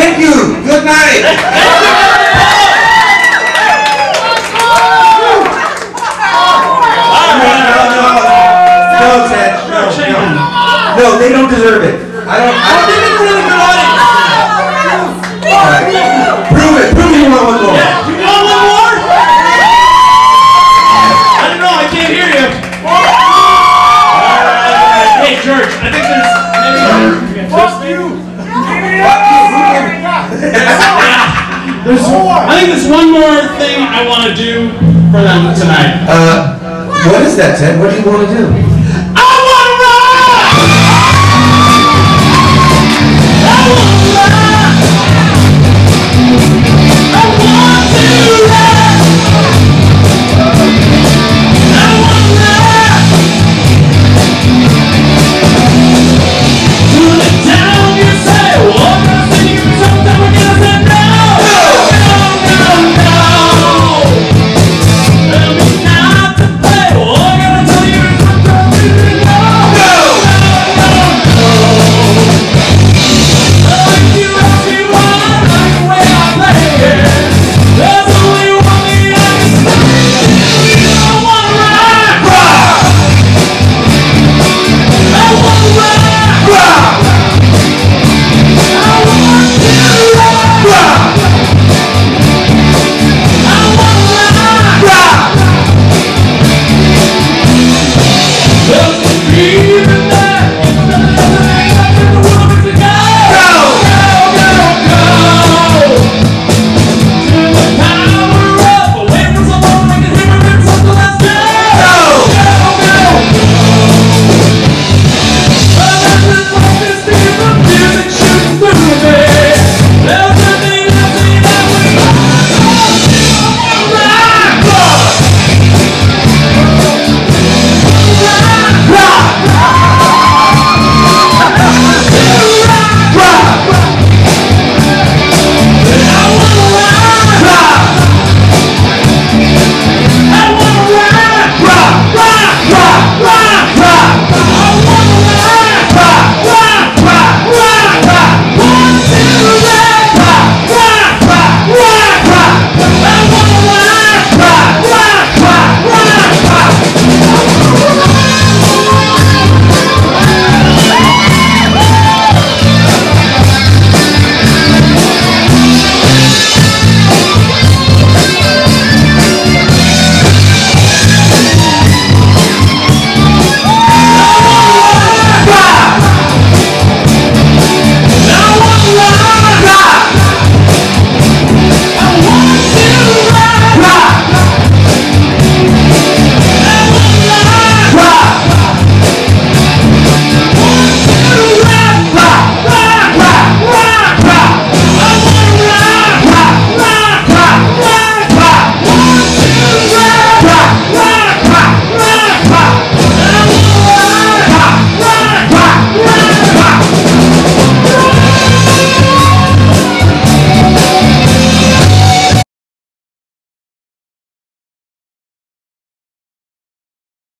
Thank you. Good night. No, Ted. No, they don't deserve it. I don't think it's a really good audience. Right. Prove it. Prove you want one more. Yeah, you want one more? I don't know. I can't hear you. Alright. Hey, George. I think there's maybe. Fuck you. I think there's one more thing I want to do for them tonight. What is that, Ted? What do you want to do?